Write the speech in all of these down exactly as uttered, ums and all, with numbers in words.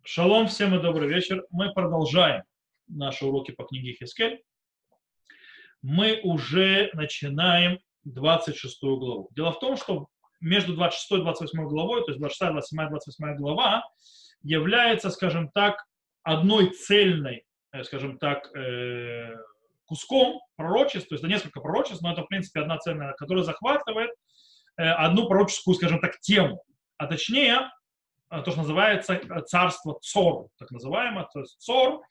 Шалом, всем и добрый вечер. Мы продолжаем наши уроки по книге Хескель. Мы уже начинаем двадцать шестую главу. Дело в том, что между двадцать шестой и двадцать восьмой главой, то есть двадцать шестая, двадцать седьмая, двадцать восьмая глава, является, скажем так, одной цельной, э, скажем так, э, куском пророчеств, то есть это несколько пророчеств, но это, в принципе, одна цельная, которая захватывает э, одну пророческую, скажем так, тему. А точнее, то, что называется царство Цор, так называемое, то есть Цор.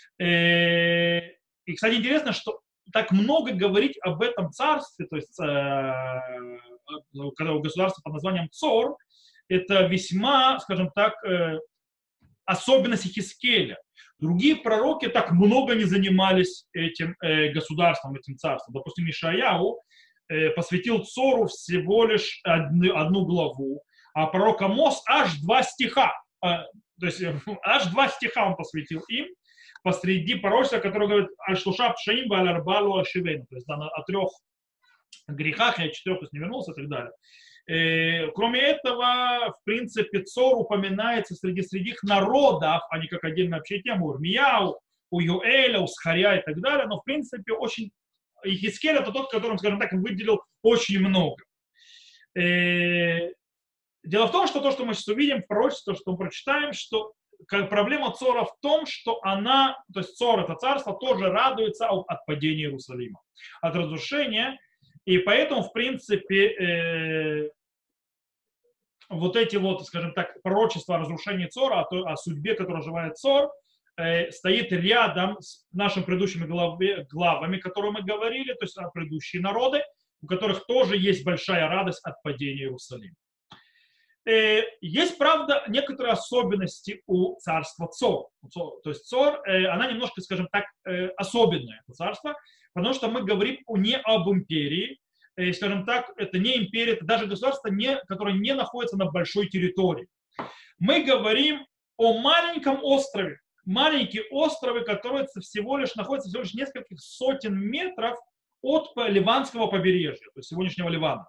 И, кстати, интересно, что так много говорить об этом царстве, то есть когда у государства под названием Цор, это весьма, скажем так, особенность Хискеля. Другие пророки так много не занимались этим государством, этим царством. Допустим, Ишаяу посвятил Цору всего лишь одну, одну главу, а пророк Амос аж два стиха, то есть аж два стиха он посвятил им, посреди пророчества, которое говорит «Аль-Шлуша пшаим валь-арбалу ашивейну», то есть о трех грехах, и о четырех, то есть не вернулся и так далее. И, кроме этого, в принципе, Цор упоминается среди, среди их народов, а не как отдельная вообще тема, у Ирмияу, у Юэля, у Схарья и так далее, но, в принципе, очень... И Хискель это тот, которым, скажем так, выделил очень много. И... Дело в том, что то, что мы сейчас увидим в пророчестве, то, что мы прочитаем, что проблема Цора в том, что она, то есть Цор, это царство, тоже радуется от, от падения Иерусалима, от разрушения. И поэтому, в принципе, э, вот эти вот, скажем так, пророчества о разрушении Цора, о, той, о судьбе, которой живает Цор, э, стоит рядом с нашими предыдущими главе, главами, которые мы говорили, то есть предыдущие народы, у которых тоже есть большая радость от падения Иерусалима. Есть, правда, некоторые особенности у царства Цор. То есть Цор, она немножко, скажем так, особенное царство, потому что мы говорим не об империи, скажем так, это не империя, это даже государство, не, которое не находится на большой территории. Мы говорим о маленьком острове. Маленькие островы, которые всего лишь находятся всего лишь нескольких сотен метров от ливанского побережья, то есть сегодняшнего Ливана.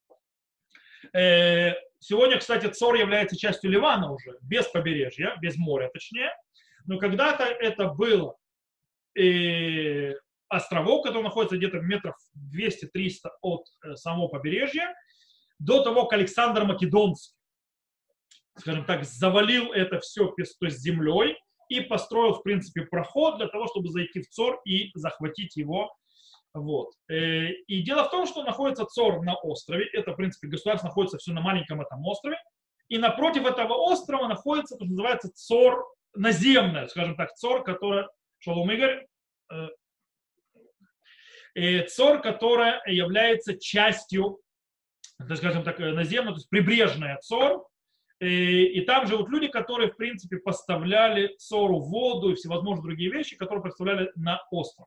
Сегодня, кстати, Цор является частью Ливана уже, без побережья, без моря точнее. Но когда-то это было э, островок, который находится где-то метров двести-триста от э, самого побережья, до того, как Александр Македонский, скажем так, завалил это все, то есть землей и построил, в принципе, проход для того, чтобы зайти в Цор и захватить его. Вот. И дело в том, что находится Цор на острове. Это, в принципе, государство находится все на маленьком этом острове. И напротив этого острова находится то, что называется Цор наземная, скажем так, Цор, которая, Шалом Игорь, э, Цор, которая является частью, скажем так, наземной, то есть прибрежная Цор. И, и там живут люди, которые, в принципе, поставляли Цору воду и всевозможные другие вещи, которые поставляли на остров.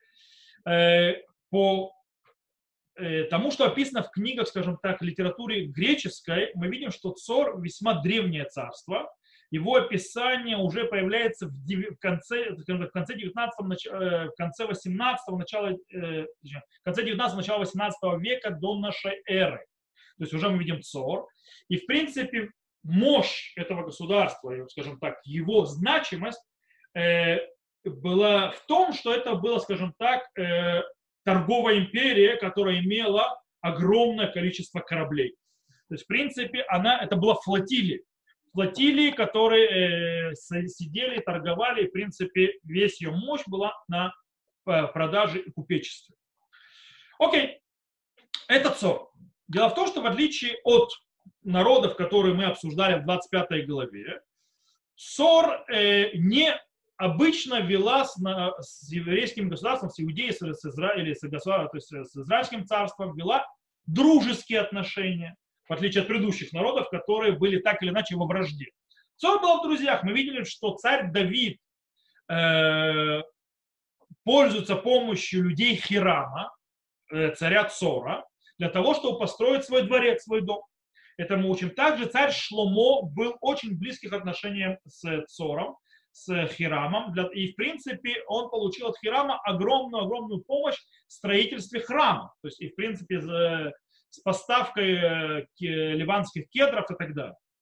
По тому, что описано в книгах, скажем так, литературе греческой, мы видим, что Цор весьма древнее царство. Его описание уже появляется в конце, в конце девятнадцатого, в конце восемнадцатого, начала, в конце девятнадцатого, начала восемнадцатого века до нашей эры. То есть уже мы видим Цор. И, в принципе, мощь этого государства, скажем так, его значимость была в том, что это была, скажем так, э, торговая империя, которая имела огромное количество кораблей. То есть, в принципе, она, это была флотилия. Флотилии, которые э, сидели, торговали, и, в принципе, весь ее мощь была на э, продаже и купечестве. Окей, это Цор. Дело в том, что в отличие от народов, которые мы обсуждали в двадцать пятой главе, Цор э, не обычно вела с, на, с еврейским государством, с Иудеей, с, с Израилем, с, то есть с израильским царством, вела дружеские отношения, в отличие от предыдущих народов, которые были так или иначе во вражде. Цор был в друзьях. Мы видели, что царь Давид э, пользуется помощью людей Хирама, э, царя Цора, для того, чтобы построить свой дворец, свой дом. Это мы учим. Также царь Шломо был очень в близких отношениях с Цором, с Хирамом, и в принципе он получил от Хирама огромную-огромную помощь в строительстве храма, то есть и в принципе с поставкой ливанских кедров и так далее.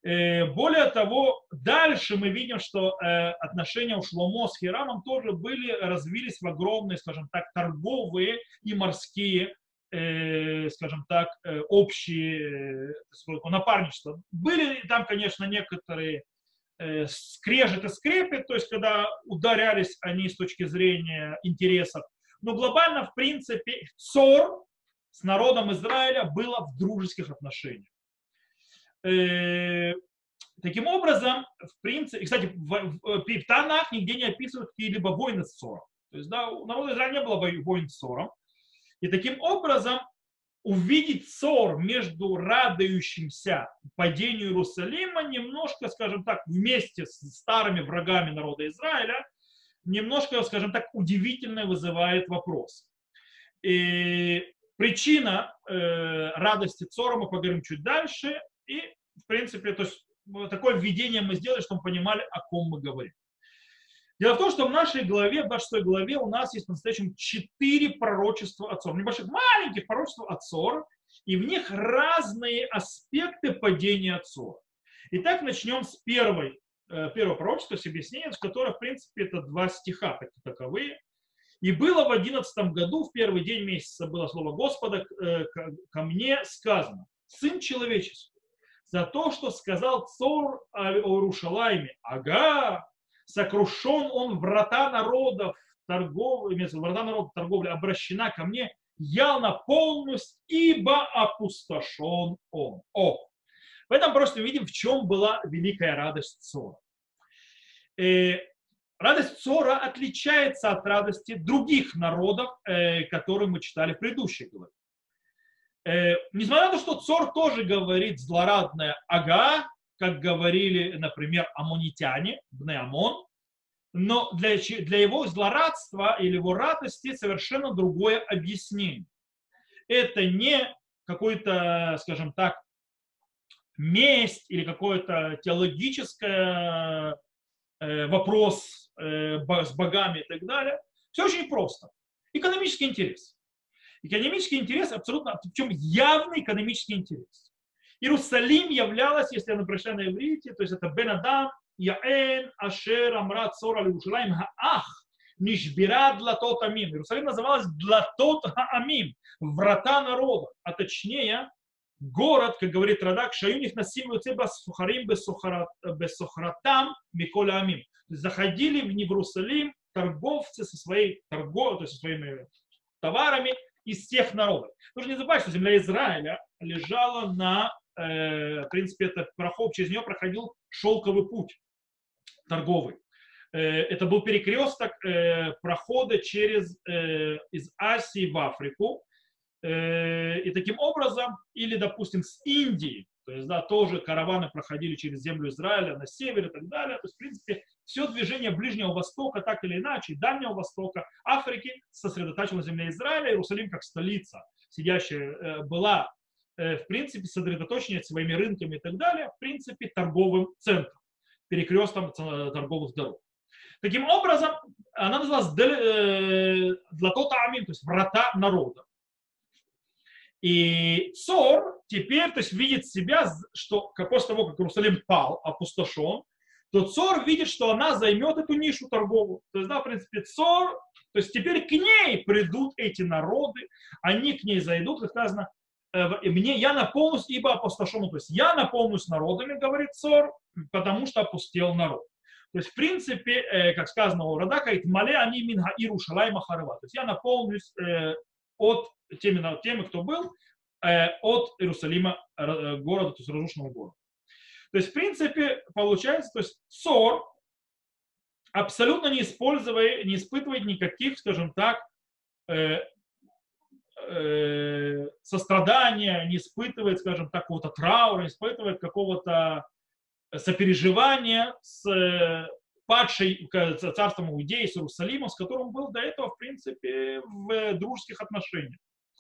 Более того, дальше мы видим, что отношения у Шломо с Хирамом тоже были, развились в огромные, скажем так, торговые и морские, скажем так, общие напарничества. Были там, конечно, некоторые скрежет и скрепы, то есть когда ударялись они с точки зрения интересов. Но глобально, в принципе, Цор с народом Израиля было в дружеских отношениях. Таким образом, в принципе, кстати, в, в, в Танах нигде не описывают какие-либо войны с Цором. То есть, да, у народа Израиля не было войн с Цором. И таким образом увидеть ссор между радующимся падению Иерусалима немножко, скажем так, вместе с старыми врагами народа Израиля, немножко, скажем так, удивительно вызывает вопрос. И причина э, радости ссора мы поговорим чуть дальше. И, в принципе, то есть, такое введение мы сделали, чтобы мы понимали, о ком мы говорим. Дело в том, что в нашей главе, в двадцать шестой главе у нас есть по-настоящему четыре пророчества от Цора, небольших, маленьких пророчеств от Цора, и в них разные аспекты падения от Цора. Итак, начнем с первой, первого пророчества, с объяснением, с которого, в принципе, это два стиха таковые. «И было в одиннадцатом году, в первый день месяца, было слово Господа ко мне сказано: Сын человеческий, за то, что сказал Цор о Иерушалайме, ага, сокрушен он, врата народов, торговли, врата народов торговли обращена ко мне, я наполнюсь, ибо опустошен он». О, в этом просто видим, в чем была великая радость Цора. И радость Цора отличается от радости других народов, которые мы читали в предыдущей главе. Несмотря на то, что Цор тоже говорит злорадное ага, как говорили, например, аммонитяне, Бне Амон, но для, для его злорадства или его радости совершенно другое объяснение. Это не какой-то, скажем так, месть или какой-то теологический э, вопрос э, с богами и так далее. Все очень просто. Экономический интерес. Экономический интерес абсолютно, причем явный экономический интерес. Иерусалим являлась, если я прочитаю на иврите, то есть это Бен Адам, Яэн, Ашер, Амрат, Цора, Иерушалаим, Хаах, Нишбира, Длатот, Амим. Иерусалим называлась Длатот, Амим, врата народа, а точнее город, как говорит Радак, Шаюних Насим, Юцеба, Сухарим, Бессохратам, Миколя, Амим. То есть заходили в Иерусалим торговцы со своей торговлей, то есть со своими товарами из всех народов. Нужно не забывать, что земля Израиля лежала на, э, в принципе, это проход, через нее проходил шелковый путь торговый. Э, это был перекресток э, прохода через, э, из Азии в Африку. Э, и таким образом, или, допустим, с Индии, то есть, да, тоже караваны проходили через землю Израиля на север и так далее. То есть, в принципе, все движение Ближнего Востока, так или иначе, Дальнего Востока, Африки сосредоточилось на земле Израиля. Иерусалим, как столица, сидящая, была, в принципе, сосредоточена своими рынками и так далее, в принципе, торговым центром, перекрестком торговых дорог. Таким образом, она называлась Длатот Амим, то есть врата народа. И Цор теперь, то есть, видит себя, что после того, как Иерусалим пал, опустошен, то Цор видит, что она займет эту нишу торговую. То есть, да, в принципе, Цор, то есть теперь к ней придут эти народы, они к ней зайдут, как сказано, мне, я наполнюсь, ибо опустошен. То есть я наполнюсь народами, говорит Цор, потому что опустел народ. То есть, в принципе, как сказано у Радака, мале они минга Иерушалайма харва. То есть я наполнюсь от теми, теми, кто был, от Иерусалима, города, то есть разрушенного города. То есть, в принципе, получается, то есть Цор абсолютно не используя, не испытывает никаких, скажем так, э, э, сострадания, не испытывает, скажем так, какого-то траура, не испытывает какого-то сопереживания с э, падшей царством Иудеи, с Иерусалимом, с которым был до этого, в принципе, в дружеских отношениях.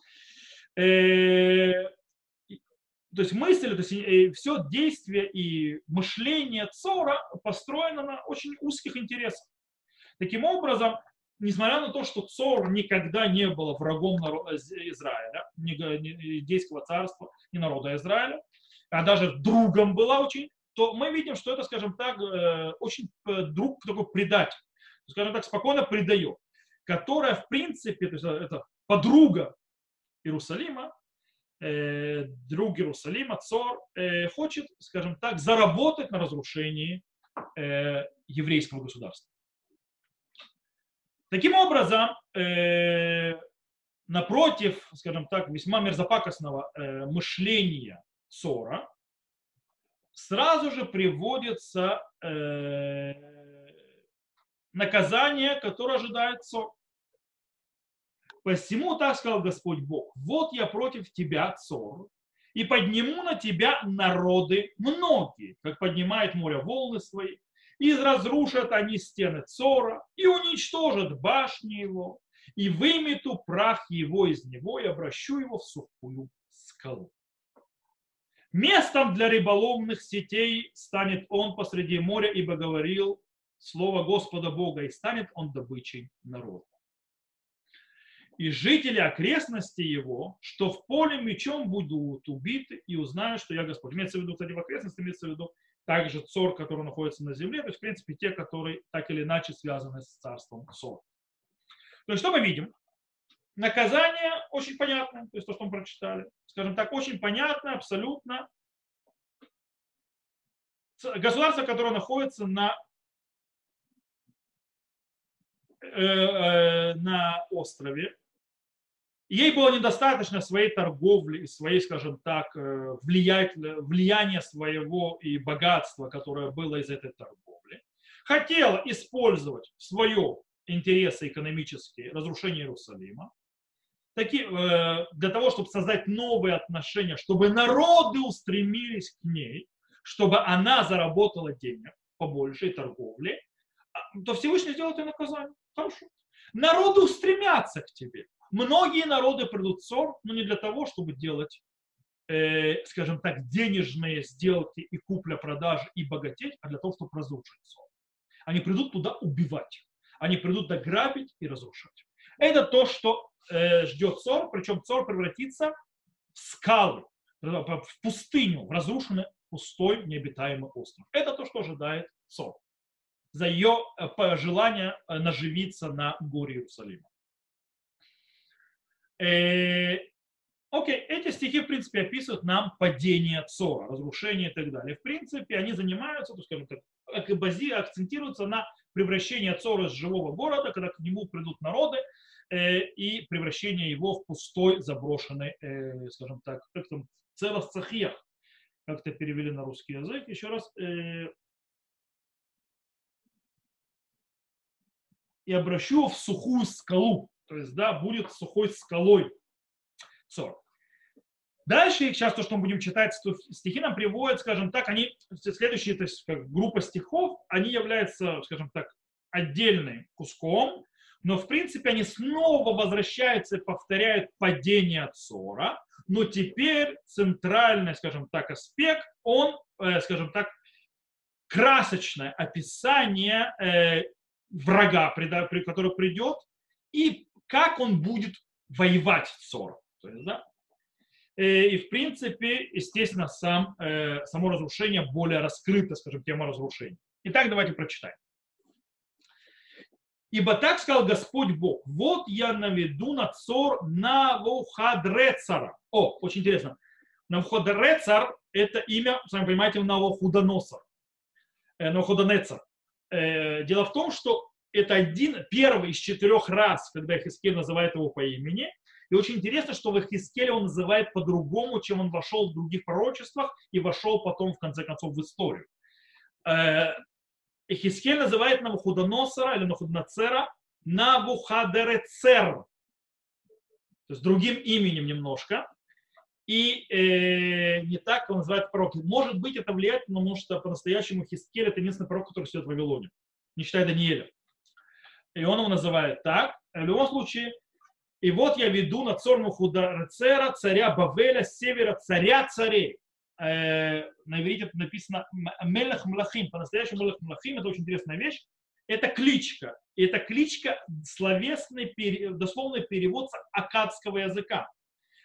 Э, То есть мысль, то есть все действие и мышление Цора построено на очень узких интересах. Таким образом, несмотря на то, что Цор никогда не был врагом Израиля, ни иудейского царства, ни народа Израиля, а даже другом была очень, то мы видим, что это, скажем так, э, очень э, друг такой предатель, скажем так, спокойно предает, которая, в принципе, то есть это подруга Иерусалима, э, друг Иерусалима, Цор, э, хочет, скажем так, заработать на разрушении э, еврейского государства. Таким образом, э, напротив, скажем так, весьма мерзопакостного э, мышления Цора, сразу же приводится э, наказание, которое ожидает Цор. Посему так сказал Господь Бог: вот я против тебя, Цор, и подниму на тебя народы многие, как поднимает море волны свои, и разрушат они стены Цора, и уничтожат башни его, и вымету прах его из него, и обращу его в сухую скалу. Местом для рыболовных сетей станет он посреди моря, ибо говорил слово Господа Бога, и станет он добычей народа. И жители окрестности его, что в поле мечом будут убиты, и узнают, что я Господь. Имеется в виду, кстати, в окрестности, имеется в виду также Цор, который находится на земле, то есть, в принципе, те, которые так или иначе связаны с царством Цор. То есть, что мы видим? Наказание очень понятно, то есть то, что мы прочитали. Скажем так, очень понятно, абсолютно. Государство, которое находится на, э, э, на острове, ей было недостаточно своей торговли и своей, скажем так, влияния своего и богатства, которое было из этой торговли. Хотела использовать свои интересы экономические, разрушение Иерусалима, таки, для того, чтобы создать новые отношения, чтобы народы устремились к ней, чтобы она заработала денег побольше и торговли, то Всевышний сделает ей наказание. Хорошо. Народы устремятся к тебе. Многие народы придут в Цор, но не для того, чтобы делать, э, скажем так, денежные сделки и купля-продажи и богатеть, а для того, чтобы разрушить Цор. Они придут туда убивать. Они придут туда грабить и разрушать. Это то, что э, ждет Цор, причем Цор превратится в скалы, в пустыню, в разрушенный пустой необитаемый остров. Это то, что ожидает Цор за ее э, желание э, наживиться на горе Иерусалима. Окей, okay. Эти стихи, в принципе, описывают нам падение Цора, разрушение и так далее. В принципе, они занимаются, то, скажем так, бази, акцентируются на превращение Цора из живого города, когда к нему придут народы, э, и превращение его в пустой, заброшенный, э, скажем так, как там, Церос-Цахиях, как это перевели на русский язык. Еще раз. Э, и обращу в сухую скалу. То есть, да, будет сухой скалой Цор. Дальше, сейчас то, что мы будем читать, стихи нам приводят, скажем так, они, следующие, то есть, как группа стихов, они являются, скажем так, отдельным куском, но, в принципе, они снова возвращаются и повторяют падение Цора, но теперь центральный, скажем так, аспект, он, э, скажем так, красочное описание э, врага, который придет, и как он будет воевать с Цором. То есть, да? И, в принципе, естественно, сам, э, само разрушение более раскрыто, скажем, тема разрушения. Итак, давайте прочитаем. «Ибо так сказал Господь Бог, вот я наведу на Цор Навуходоносора». О, очень интересно. Навуходоносор – это имя, сами понимаете, Навуходоносор. Э, Навуходоносор. Э, дело в том, что это один, первый из четырех раз, когда Ихискель называет его по имени. И очень интересно, что в Ихискеле он называет по-другому, чем он вошел в других пророчествах и вошел потом, в конце концов, в историю. Ихискель называет Навуходоносора или Навуходоносора Навуходерецер. То есть другим именем немножко. И э, не так он называет пророк. Может быть, это влияет, потому что по-настоящему Ихискель это единственный пророк, который сидит в Вавилоне, не считая Даниэля. И он его называет так. В любом случае, и вот я веду на Цор Навуходоносора, царя Бавеля, с севера, царя царей. Э, на иврите это написано Мелех Млахим. По-настоящему Мелех Млахим, это очень интересная вещь. Это кличка. И это кличка словесный, дословный перевод с аккадского языка.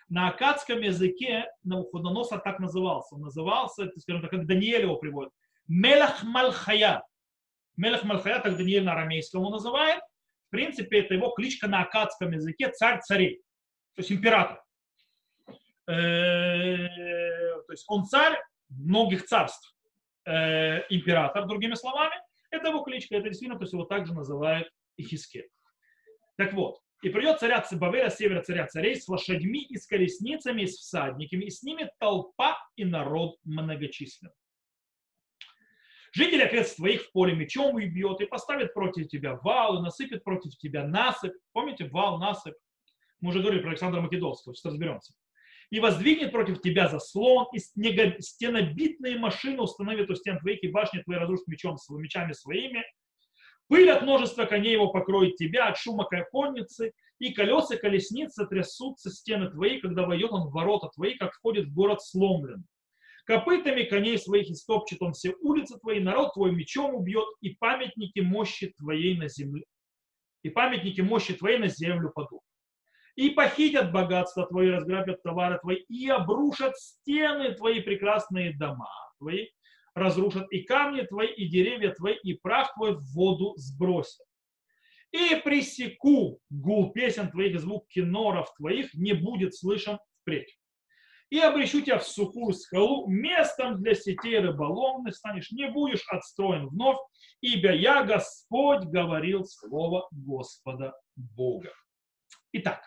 На аккадском языке Навуходоносор так назывался. Он назывался, скажем так, как Даниэль его приводит. Мелах Малхая. Мелах Малхая, так Даниэль на арамейском его называет. В принципе, это его кличка на аккадском языке царь царей. То есть император. То есть он царь многих царств. Император, другими словами. Это его кличка. Это действительно, то есть его также называют Ихискель. Так вот. И придет царя Бавеля, с севера царя царей, с лошадьми и с колесницами, и с всадниками, и с ними толпа и народ многочисленный. Жители окрестностей твоих в поле мечом убьет, и поставит против тебя вал, и насыпет против тебя насыпь. Помните, вал, насыпь? Мы уже говорили про Александра Македонского, сейчас разберемся. И воздвигнет против тебя заслон, и стенобитные машины установит у стен твоих, и башни твои разрушит мечом, мечами своими. Пыль от множества коней его покроет тебя, от шума конницы, и колеса колесницы трясутся стены твои, когда войдет он в ворота твои, как входит в город сломлен. Копытами коней своих истопчет он все улицы твои, народ твой мечом убьет, и памятники мощи твоей на земле, и памятники мощи твоей на землю падут. И похитят богатства твои, разграбят товары твои, и обрушат стены твои, прекрасные дома твои, разрушат и камни твои, и деревья твои, и прах твой в воду сбросят. И пресеку гул песен твоих, и звук киноров твоих не будет слышен впредь. И обрещу тебя в сухую скалу, местом для сетей рыболовных станешь, не будешь отстроен вновь, ибо я, Господь, говорил слово Господа Бога. Итак,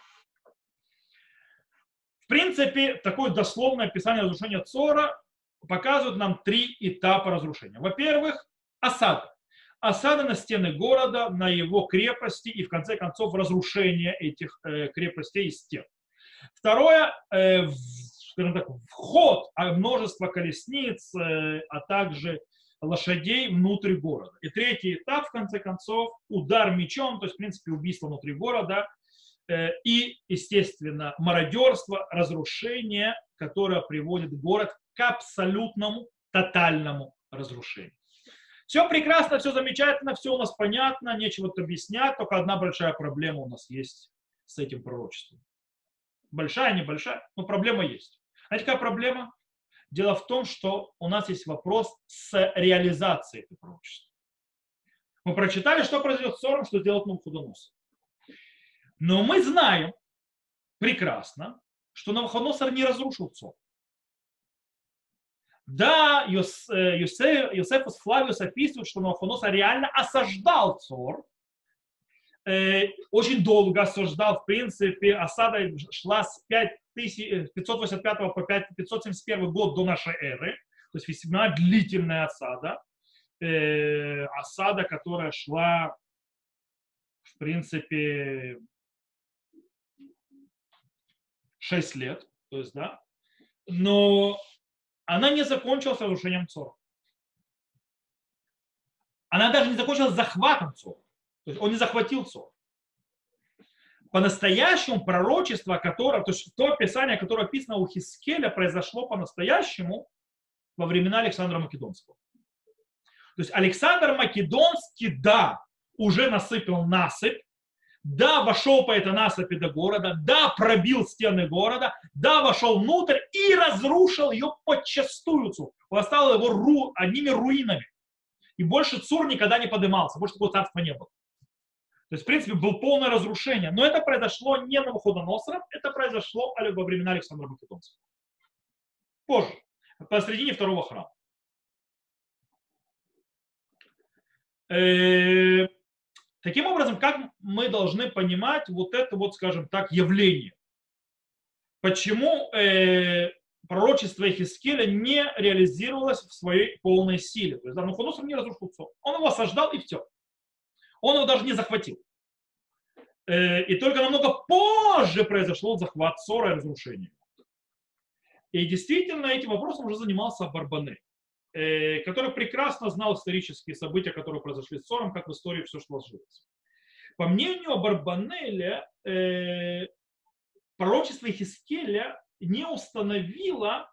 в принципе, такое дословное описание разрушения Цора показывают нам три этапа разрушения. Во-первых, осада. Осада на стены города, на его крепости и, в конце концов, разрушение этих э, крепостей и стен. Второе, э, в, скажем так, вход множества колесниц, э, а также лошадей внутрь города. И третий этап, в конце концов, удар мечом, то есть, в принципе, убийство внутри города э, и, естественно, мародерство, разрушение, которое приводит город к абсолютному, тотальному разрушению. Все прекрасно, все замечательно, все у нас понятно, нечего тут объяснять, только одна большая проблема у нас есть с этим пророчеством. Большая, небольшая, но проблема есть. Знаете, какая проблема? Дело в том, что у нас есть вопрос с реализацией этого пророчества. Мы прочитали, что произойдет с Цором, что сделает Навуходоносор. Но мы знаем прекрасно, что Навуходоносор не разрушил Цор. Да, Йосеф, Йосефус Флавиус описывает, что Навуходоносор реально осаждал Цор. Очень долго осаждал, в принципе, осада шла с пятьсот восемьдесят пятого по пятьсот семьдесят первый год до нашей эры. То есть весьма длительная осада. Осада, которая шла, в принципе, шесть лет. То есть, да. Но она не закончилась разрушением Цора. Она даже не закончилась захватом Цора. То есть он не захватил Цор. По-настоящему пророчество, которое, то есть то описание, которое описано у Хискеля, произошло по-настоящему во времена Александра Македонского. То есть Александр Македонский, да, уже насыпал насыпь, да, вошел по этой насыпи до города, да, пробил стены города, да, вошел внутрь и разрушил ее подчастую. Он оставил его ру, одними руинами. И больше Цур никогда не поднимался, больше такого царства не было. То есть, в принципе, было полное разрушение. Но это произошло не Навуходоносором, это произошло во времена Александра Македонского. Позже, посредине второго храма. Э-э- таким образом, как мы должны понимать вот это вот, скажем так, явление? Почему э- пророчество Хискеля не реализировалось в своей полной силе? То есть, Навуходоносор не разрушил Цор. Он его осаждал и все. Он его даже не захватил. И только намного позже произошло захват Цора и разрушение. И действительно этим вопросом уже занимался Барбанель, который прекрасно знал исторические события, которые произошли с Цором, как в истории все сложилось. По мнению Барбанеля, пророчество Хискеля не установило,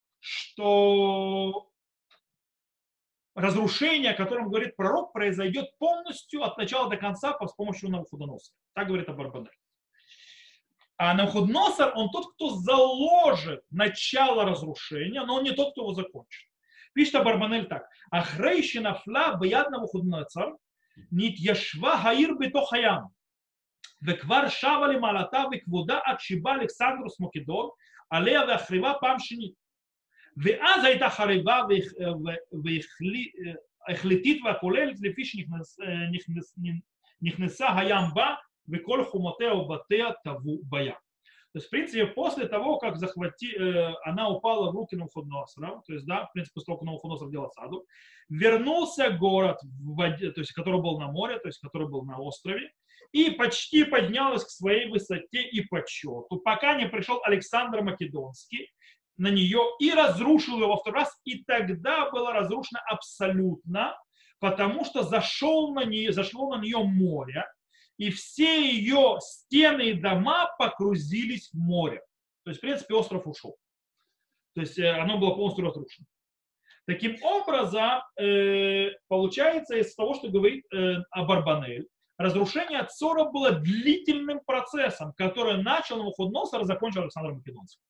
что разрушение, о котором говорит пророк, произойдет полностью от начала до конца с помощью Навуходоносора. Так говорит Барбанель. А Навуходоносор, он тот, кто заложит начало разрушения, но он не тот, кто его закончит. Пишет Абарбанель так. Ахрейши нафла бияд Навуходоносор нит яшва хаир бетох хаям. וכבר שבה למעלתה וכבודה עד שבא אלכסנדרוס מקדון עליה והחריבה פעם שנית. ואז הייתה חריבה והחליטית והכוללת לפי שנכנסה הים בה וכל חומותיה ובתיה טבעו בים. То есть, в принципе, после того, как захвати, э, она упала в руки Навуходоносора, то есть, да, в принципе, после того, как Навуходоносор делал осаду, вернулся город, в воде, то есть, который был на море, то есть, который был на острове, и почти поднялась к своей высоте и почету, пока не пришел Александр Македонский на нее и разрушил ее во второй раз, и тогда было разрушено абсолютно, потому что зашел на нее, зашло на нее море, и все ее стены и дома погрузились в море. То есть, в принципе, остров ушел. То есть, оно было полностью разрушено. Таким образом, получается, из того, что говорит Абарбанель, разрушение Цора было длительным процессом, который начал Навуходоносор и закончил Александр Македонский.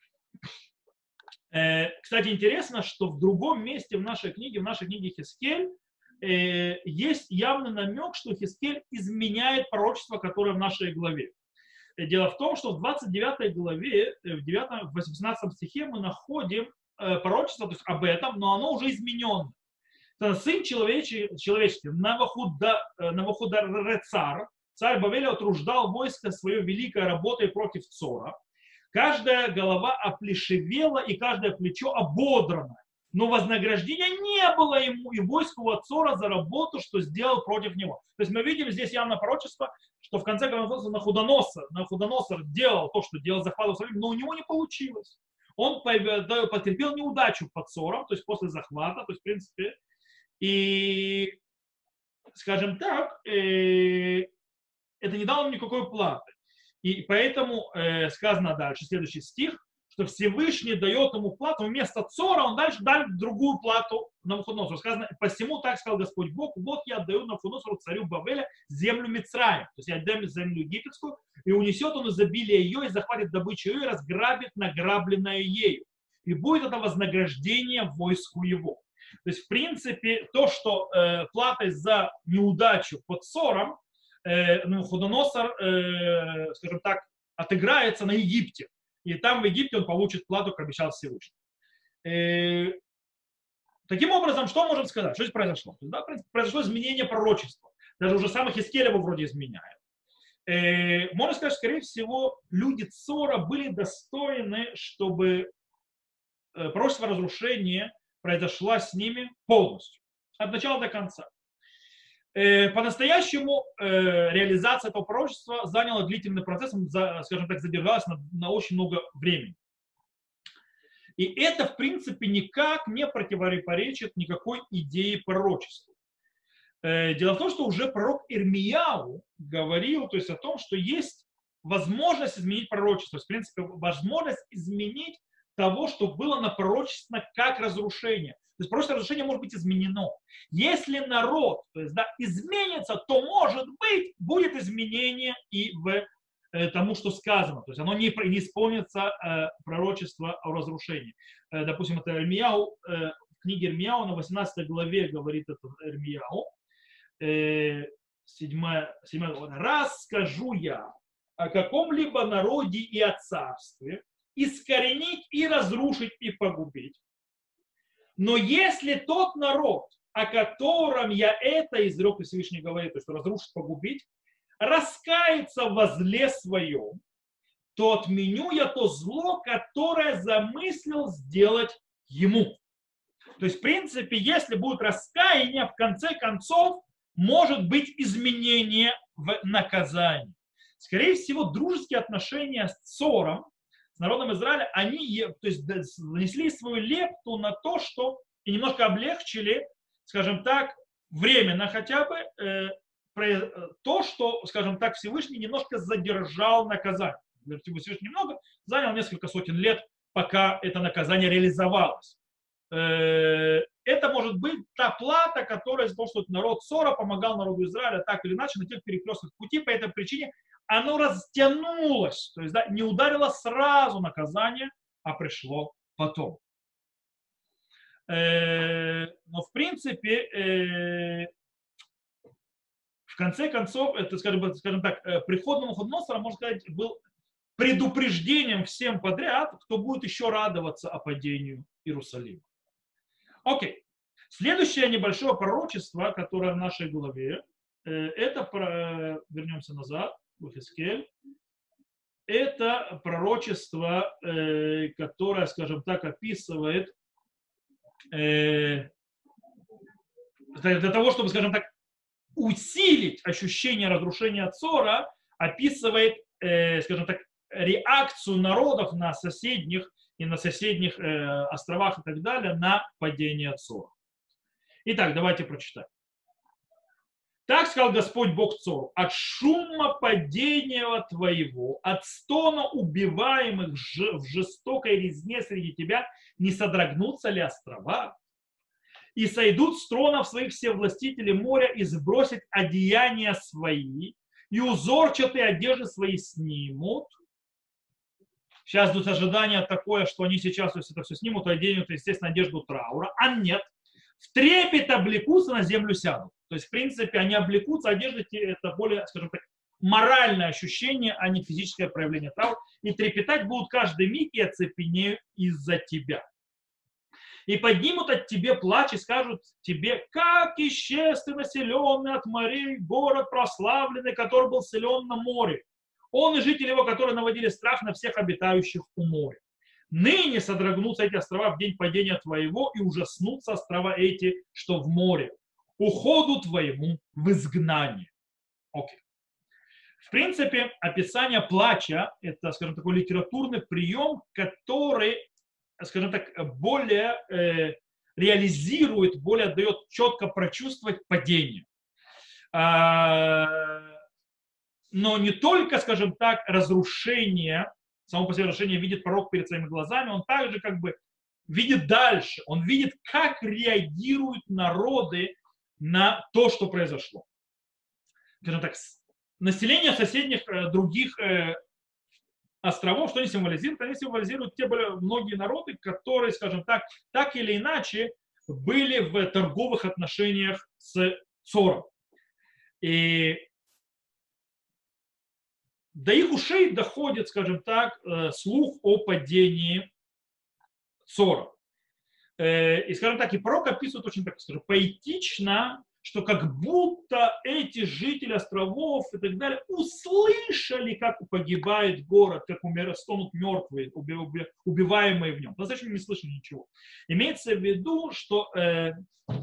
Кстати, интересно, что в другом месте в нашей книге, в нашей книге Хискель, есть явный намек, что Хискель изменяет пророчество, которое в нашей главе. Дело в том, что в двадцать девятой главе, в девятом, восемнадцатом стихе мы находим пророчество, то есть об этом, но оно уже изменено. Сын человеческий, человеческий Навуходоносор, царь Бавеля, утруждал войско свое великой работой против Цора. Каждая голова оплешивела и каждое плечо ободрано. Но вознаграждения не было ему и войску от Цора за работу, что сделал против него. То есть мы видим здесь явно пророчество, что в конце концов Навуходоносор, Навуходоносор делал то, что делал, захватывал Иерусалим, но у него не получилось. Он потерпел неудачу под Цором, то есть после захвата, то есть в принципе, и, скажем так, это не дало ему никакой платы. И поэтому сказано дальше, следующий стих, что Всевышний дает ему плату, вместо Цора он дальше дает другую плату Навуходоносору. Сказано, посему так сказал Господь Бог, вот я отдаю Навуходоносору, царю Бавеля, землю Мицраим, то есть я отдам землю египетскую, и унесет он изобилие ее, и захватит добычу ее, и разграбит награбленное ею. И будет это вознаграждение войску его. То есть, в принципе, то, что э, платой за неудачу под Цором, э, Навуходоносор, э, скажем так, отыграется на Египте. И там в Египте он получит плату, как обещал Всевышний. Э, таким образом, что можем сказать? Что здесь произошло? Да, произошло изменение пророчества. Даже уже сам Хискель его вроде изменяет. Э, можно сказать, скорее всего, люди Цора были достойны, чтобы э, пророчество разрушения произошло с ними полностью. От начала до конца. Э, по-настоящему э, реализация этого пророчества заняла длительный процесс, за, скажем так, задержалась на, на очень много времени. И это, в принципе, никак не противоречит никакой идее пророчества. Э, дело в том, что уже пророк Ирмияу говорил, то есть о том, что есть возможность изменить пророчество, то есть, в принципе, возможность изменить того, что было напророчествовано как разрушение. То есть просто разрушение может быть изменено. Если народ, то есть, да, изменится, то, может быть, будет изменение и в э, тому, что сказано. То есть оно не, не исполнится э, пророчество о разрушении. Э, допустим, это Ирмияу, э, в книге Ирмияу на восемнадцатой главе говорит это Ирмияу. Э, седьмая, седьмая глава. «Раз скажу я о каком-либо народе и о царстве, искоренить и разрушить и погубить. Но если тот народ, о котором я это изрек, и Всевышний говорит, то есть разрушить, погубить, раскается во зле своем, то отменю я то зло, которое замыслил сделать ему». То есть, в принципе, если будет раскаяние, в конце концов, может быть изменение в наказании. Скорее всего, дружеские отношения с Цором, с народом Израиля, они, то есть, внесли свою лепту на то, что и немножко облегчили, скажем так, временно хотя бы э, то, что, скажем так, Всевышний немножко задержал наказание. Всевышний немного занял несколько сотен лет, пока это наказание реализовалось. Э, это может быть та плата, которая из-за того, что народ Сора помогал народу Израиля так или иначе на тех перекрестках пути, по этой причине оно растянулось, то есть да, не ударило сразу наказание, а пришло потом. Э, но в принципе, э, в конце концов, это, скажем, скажем так, э, приход Навуходоносора, можно сказать, был предупреждением всем подряд, кто будет еще радоваться о падении Иерусалима. Окей. Следующее небольшое пророчество, которое в нашей главе, э, это, про, вернемся назад, в Ихескель, это пророчество, э, которое, скажем так, описывает э, для того, чтобы, скажем так, усилить ощущение разрушения Цора, описывает, э, скажем так, реакцию народов на соседних и на соседних э, островах и так далее на падение Цора. Итак, давайте прочитаем. Так сказал Господь Бог Цору: от шума падения твоего, от стона убиваемых в жестокой резне среди тебя, не содрогнутся ли острова? И сойдут с тронов своих все властители моря и сбросят одеяния свои, и узорчатые одежды свои снимут. Сейчас идут ожидания такое, что они сейчас, если это все снимут, оденут, естественно, одежду траура. А нет. В трепет облекутся, на землю сядут. То есть, в принципе, они облекутся, одежда это более, скажем так, моральное ощущение, а не физическое проявление траура. И трепетать будут каждый миг и оцепенеют из-за тебя. И поднимут от тебя плач и скажут тебе: как исчез ты, населенный от морей, город прославленный, который был силен на море. Он и жители его, которые наводили страх на всех обитающих у моря. Ныне содрогнутся эти острова в день падения твоего, и ужаснутся острова эти, что в море, уходу твоему в изгнание. Окей. В принципе, описание плача – это, скажем, такой литературный прием, который, скажем так, более э, реализирует, более дает четко прочувствовать падение. А, но не только, скажем так, разрушение, само по себе разрушение видит пророк перед своими глазами, он также как бы видит дальше, он видит, как реагируют народы на то, что произошло. Скажем так, население соседних э, других э, островов, что они символизируют? Они символизируют те более многие народы, которые, скажем так, так или иначе были в торговых отношениях с Цором. И до их ушей доходит, скажем так, слух о падении Цора. И, скажем так, и пророк описывает очень, так скажем, поэтично, что как будто эти жители островов и так далее услышали, как погибает город, как умирают, стонут мертвые, убиваемые в нем. Но зачем не слышали ничего? Имеется в виду, что э,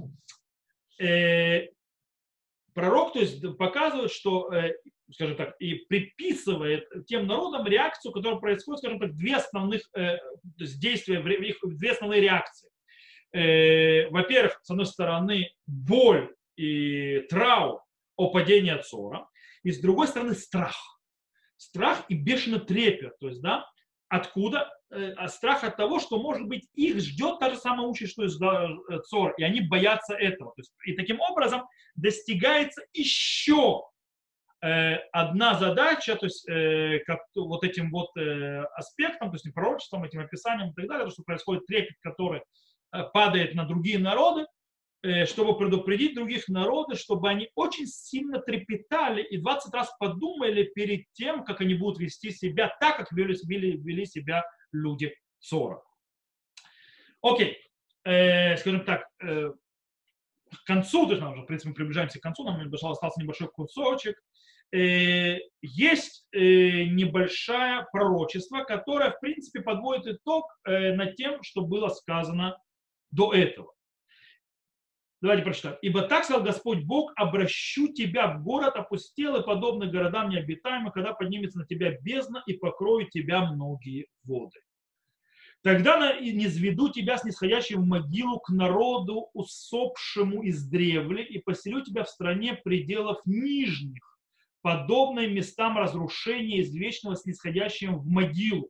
э, пророк, то есть, показывает, что, э, скажем так, и приписывает тем народам реакцию, которая происходит, скажем так, две основных э, то есть действия, их, две основные реакции. Э, во-первых, с одной стороны, боль и траур о падении Цора, и с другой стороны, страх. Страх и бешеный трепет. То есть, да, откуда? Э, страх от того, что, может быть, их ждет та же самая участь, что и Цор, и они боятся этого. То есть, и таким образом достигается еще э, одна задача, то есть, э, как, вот этим вот э, аспектом, то есть пророчеством, этим описанием и так далее, то, что происходит трепет, который э, падает на другие народы, чтобы предупредить других народов, чтобы они очень сильно трепетали и двадцать раз подумали перед тем, как они будут вести себя так, как вели, вели, вели себя люди Цора. Окей, э, скажем так, э, к концу, то есть мы уже, в принципе, приближаемся к концу, нам остался небольшой кусочек. Э, есть э, небольшое пророчество, которое, в принципе, подводит итог э, над тем, что было сказано до этого. Давайте прочитаем. «Ибо так сказал Господь Бог: обращу тебя в город опустелый, подобный городам необитаемым, когда поднимется на тебя бездна и покроют тебя многие воды. Тогда не низведу тебя с нисходящим в могилу к народу, усопшему издревле, и поселю тебя в стране пределов нижних, подобной местам разрушения извечного снисходящим в могилу.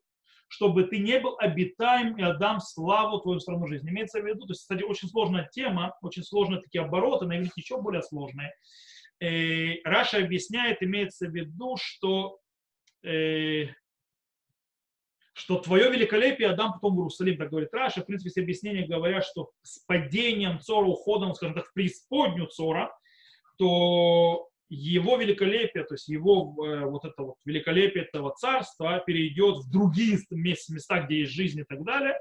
чтобы ты не был обитаем и отдам славу твою страну жизни. Имеется в виду, то есть, кстати, очень сложная тема, очень сложные такие обороты, на иврите еще более сложные. Э, Раша объясняет, имеется в виду, что э, что твое великолепие отдам потом в Иерусалим, так говорит Раша. В принципе, все объяснения говорят, что с падением Цора, уходом, скажем так, в преисподнюю Цора, то его великолепие, то есть его э, вот это вот великолепие этого царства перейдет в другие места, где есть жизнь и так далее.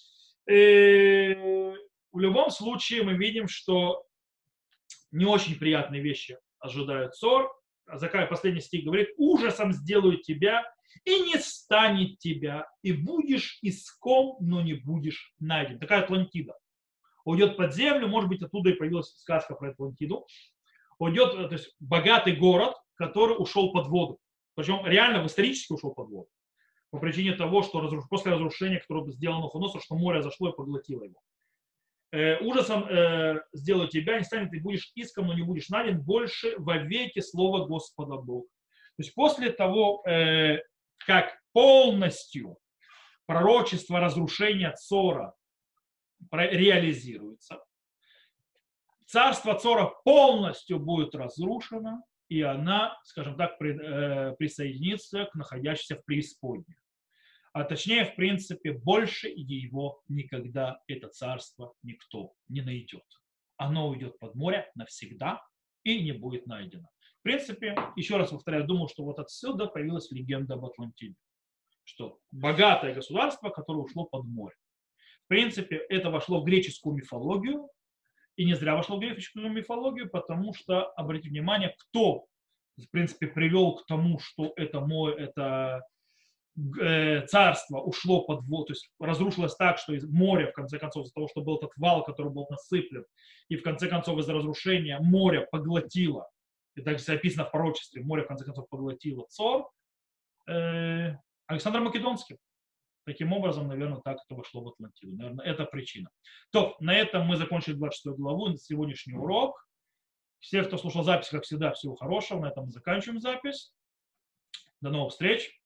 И в любом случае мы видим, что не очень приятные вещи ожидают Цор. Закай последний стих говорит: ужасом сделаю тебя, и не станет тебя, и будешь иском, но не будешь найден. Такая Атлантида. Уйдет под землю, может быть, оттуда и появилась сказка про Атлантиду. Уйдет, то есть богатый город, который ушел под воду. Причем реально исторически ушел под воду. По причине того, что разруш... после разрушения, которое было сделано Хуносу, что море зашло и поглотило его. Э, ужасом э, сделаю тебя, не станет, ты будешь иском, но не будешь найден, больше вовеки слова Господа Бога. То есть после того, э, как полностью пророчество разрушения Цора реализируется, царство Цора полностью будет разрушено, и она, скажем так, присоединится к находящейся в преисподней. А точнее, в принципе, больше его никогда, это царство, никто не найдет. Оно уйдет под море навсегда и не будет найдено. В принципе, еще раз повторяю, думаю, что вот отсюда появилась легенда об Атлантиде. Что богатое государство, которое ушло под море. В принципе, это вошло в греческую мифологию. И не зря вошло в греческую мифологию, потому что, обратите внимание, кто, в принципе, привел к тому, что это, мой, это э, царство ушло под воду, то есть разрушилось так, что из моря, в конце концов, из-за того, что был этот вал, который был насыплен, и в конце концов из-за разрушения море поглотило, и так описано в пророчестве, море в конце концов поглотило Цор, э, Александр Македонский. Таким образом, наверное, так это вошло в Атлантиду. Наверное, это причина. То, на этом мы закончили двадцать шестую главу, сегодняшний урок. Все, кто слушал запись, как всегда, всего хорошего. На этом мы заканчиваем запись. До новых встреч.